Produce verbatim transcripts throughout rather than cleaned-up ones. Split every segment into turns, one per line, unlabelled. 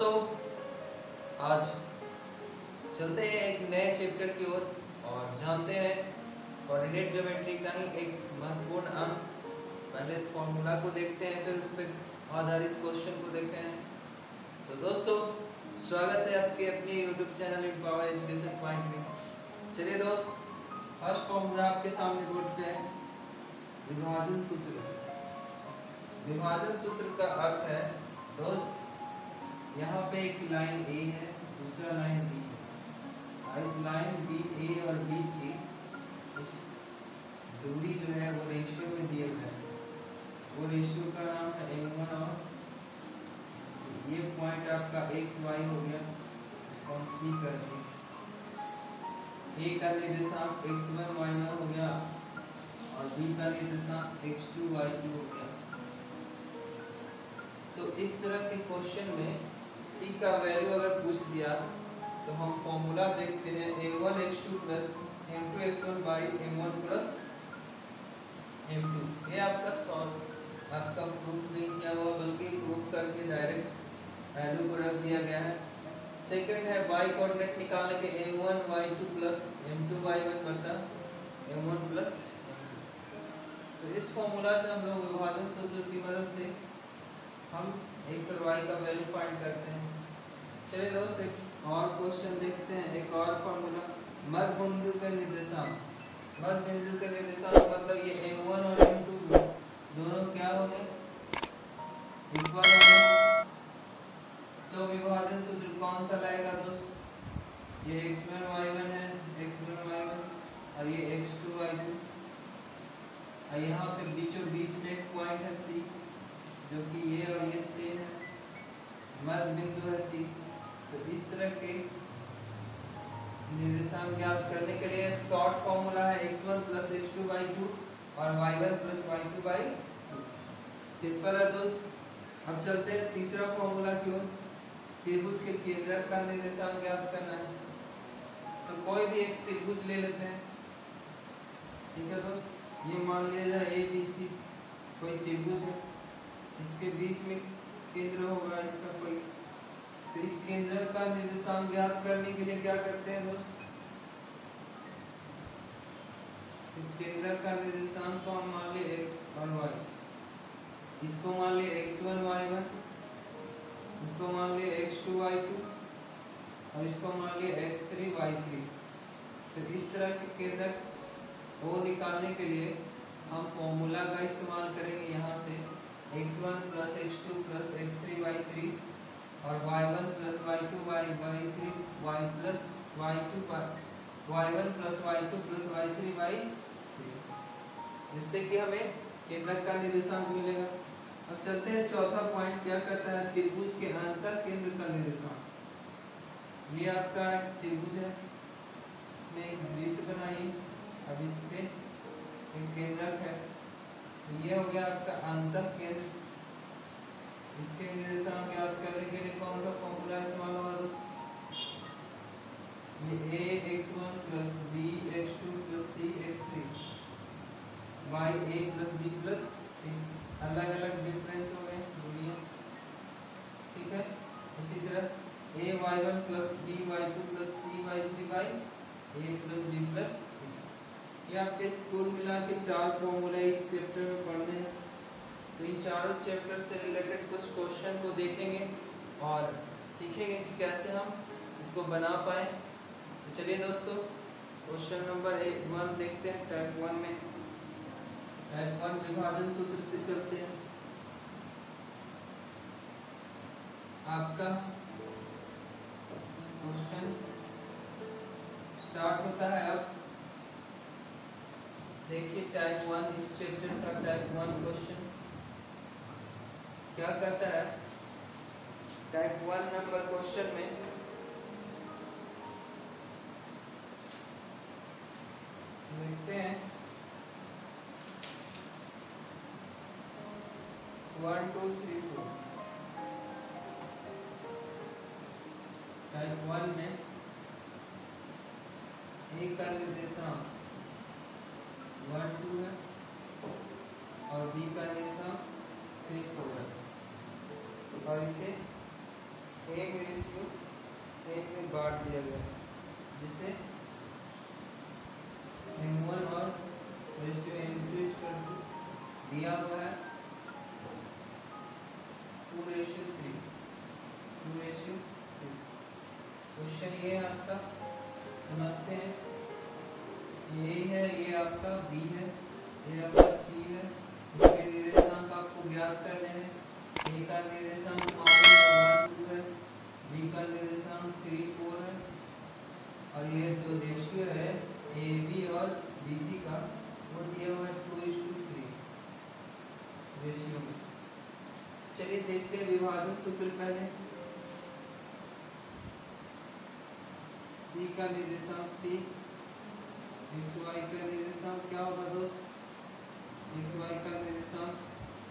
दोस्तों आज चलते हैं एक नए चैप्टर की ओर और, और जानते हैं कोऑर्डिनेट ज्योमेट्री का ही एक महत्वपूर्ण अंग। पहले फॉर्मूला को देखते हैं, फिर उस पर आधारित क्वेश्चन को देखते हैं। तो दोस्तों स्वागत है आपके अपने YouTube channel power education point में। चलिए दोस्त, फर्स्ट फॉर्मूला आपके सामने बोर्ड पे है, विभाजन सूत्र। विभाजन सूत्र का अर्थ है दोस्त, यहाँ पे एक लाइन ए है, दूसरा लाइन बी है। इस लाइन बी ए और बी की दूरी जो है वो रेशियो में दिया गया है। वो रेशियो का नाम है एम वन और ये पॉइंट आपका एक्स वाई हो गया, इसको हम सी कर दिए। ए का निर्देशांक एक्स वन वाई वन हो गया और बी का निर्देशांक एक्स टू वाई टू हो गया। तो इस तरह के क्वेश्चन में सी का वैल्यू अगर पूछ दिया तो हम फॉर्मूला देखते हैं M one X two plus M two X one by M one plus M two. ये आपका सॉल्व आपका प्रूफ नहीं किया हुआ, बल्कि प्रूफ करके डायरेक्ट वैल्यू को रख दिया गया है। सेकंड है वाई कोऑर्डिनेट निकालने के M one Y two plus M two Y one बटा M one plus M two. तो इस फॉर्मूला से हम लोग विभाजन सूत्र की मदद से हम एक्स और वाई का वैल्यू फाइंड करते हैं। चलिए दोस्त एक और क्वेश्चन देखते हैं, एक और फॉर्मूला मध्य बिंदु का निर्देशांक। मध्य बिंदु का निर्देशांक मतलब ये एम वन और एम टू दोनों क्या होंगे, इक्वल होंगे। तो विभाजन सूत्र कौन सा लाएगा दोस्त, ये एक्स वन वाई वन है, एक्स वन वाई वन और ये एक्स टू वाई टू। और यहाँ पे बीचों बीच में एक पॉइंट है सी, जो कि ये और ये सेम है, मध्य बिंदु है सी। तो इस तरह के निर्देशांक ज्ञात करने के लिए शॉर्ट फॉर्मूला है X one plus X two by two और Y one plus Y two by two. Simple है दोस्त। अब चलते हैं तीसरा फॉर्मूला की ओर। त्रिभुज के केंद्रक का निर्देशांक ज्ञात करना है। तो कोई भी एक त्रिभुज ले लेते हैं, ठीक है दोस्त। ये मान लिया जाए ए बी सी कोई त्रिभुज है, इसके बीच में केंद्र होगा इसका कोई। तो इस केंद्र का निर्देशांक ज्ञात करने के लिए क्या करते हैं दोस्त, इस केंद्र का निर्देशांक को हम मान लिए एक्स और वाई, इसको मान लिए एक्स वन वाई वन, इसको मान लिए एक्स टू वाई टू और इसको मान लिए एक्स थ्री वाई थ्री। तो इस तरह के केंद्र को निकालने के लिए हम फॉर्मूला का इस्तेमाल करेंगे। यहाँ से X one plus X two plus X three Y three और Y one plus Y two Y Y three Y plus Y two Y one plus Y two plus Y three Y three, जिससे कि हमें केंद्र का निर्देशांक मिलेगा। अब चलते हैं चौथा पॉइंट क्या कहता है, त्रिभुज के अंतर केंद्र का निर्देशांक। ये आपका त्रिभुज है, इसमें एक वृत्त बनाइए। अब इस पे एक केंद्रक है, ये हो गया आपका अंतर केंद्र। इसके निर्देशांक ज्ञात करने के लिए कौन सा फॉर्मूला इस्तेमाल होगा दोस्त, ये A X one plus B X two plus C X three Y A plus B plus C. अलग अलग डिफरेंस हो गए दूरियां, ठीक है। उसी तरह A Y one plus B Y two plus C Y three by A plus B plus C. ये आपके कुल मिला के चार फॉर्मूले इस चैप्टर में पढ़ने हैं। तो इन चारों चैप्टर से रिलेटेड कुछ क्वेश्चन को देखेंगे और सीखेंगे कि कैसे हम इसको बना पाए। तो चलिए दोस्तों क्वेश्चन नंबर एक वन देखते हैं। टाइप वन में टाइप वन विभाजन सूत्र से चलते हैं। आपका क्वेश्चन स्टार्ट होता है। अब देखिए टाइप वन, इस चैप्टर का टाइप वन क्वेश्चन क्या कहता है। टाइप वन नंबर क्वेश्चन में देखते हैं one two three four. Type one में ए का निर्देशांक वन टू है और बी का निर्देशांक थ्री फोर है और इसे एम रेशियो एन में बांट दिया गया, जिसे एम वन और ratio M two equal to दिया हुआ है two ratio three two ratio three. Question ये है आपका, समझते हैं। ये है, ये आपका बी है, ये आपका सी है। इसके निर्देशांक आपको ज्ञात करने हैं। ए का निर्देशांक वन टू है, बी का निर्देशांक थ्री फोर है, और ये जो रेशियो है ए बी और बी सी का वो दिया हुआ है two is two three ratio में। चलिए देखते हैं विभाजन सूत्र पहले। सी का निर्देशांक सी, एक्स वाई का निर्देशांक क्या होगा दोस्त, एक्स वाई का निर्देशांक।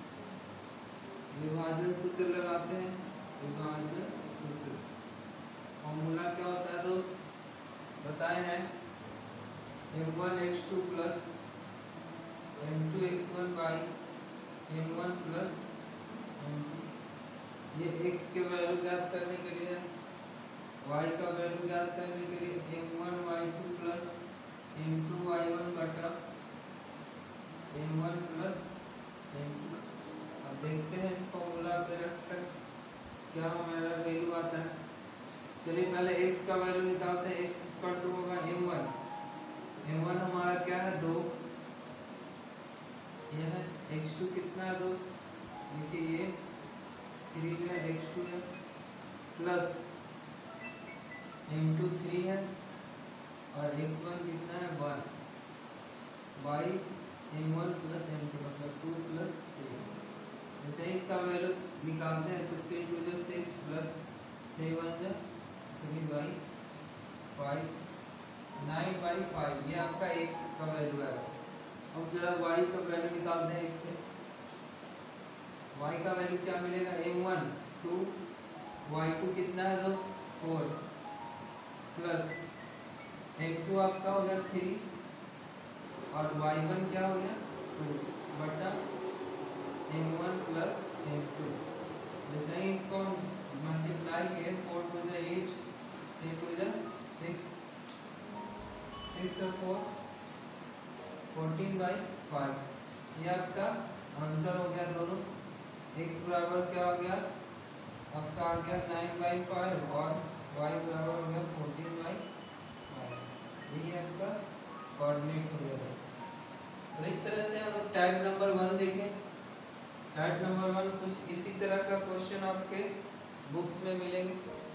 विभाजन सूत्र लगाते हैं, विभाजन सूत्र फॉर्मूला क्या होता है दोस्त, बताए हैं। M one X two plus M two X one by M one plus M two. ये एक्स के वैल्यू ज्ञात करने के लिए है, वाई का वैल्यू ज्ञात करने के लिए M one Y two plus M two Y one बटा M one plus M two. अब देखते हैं इस फॉर्मूला पे रखकर क्या हमारा वैल्यू आता है। चलिए पहले x का वैल्यू निकालते हैं। x इक्वल टू होगा एम वन। एम वन हमारा क्या है, दो। यह है एक्स टू कितना है दोस्त, देखिए ये थ्री जो है एक्स टू है, प्लस एम टू थ्री है और एक्स वन कितना है one, by M one plus M two मतलब टू प्लस थ्री। जैसे ही इसका वैल्यू निकालते हैं तो थ्री टू जो सिक्स प्लस थ्री वन जो three by five, nine by five, ये आपका एक्स का वैल्यू है। अब जरा वाई का वैल्यू निकालते हैं इससे। वाई का वैल्यू क्या मिलेगा, M one two, Y two कितना है दोस्त फोर, प्लस एम टू आपका हो गया थ्री और वाई वन क्या हो गया टू बटा M one plus M two. जैसे ही इसको मल्टीप्लाई किए, फोर टू जा एट, थ्री टू जा सिक्स, सिक्स और फोर फोर्टीन बाई फाइव। ये आपका आंसर हो गया दोनों। x बराबर क्या हो गया आपका आ गया नाइन बाई फाइव और y बराबर हो गया फोर्टीन बाई फाइव। यही आपका कोऑर्डिनेट हो गया। तो इस तरह से हम लोग टाइप नंबर वन देखें। टाइप नंबर वन कुछ इसी तरह का क्वेश्चन आपके बुक्स में मिलेंगे।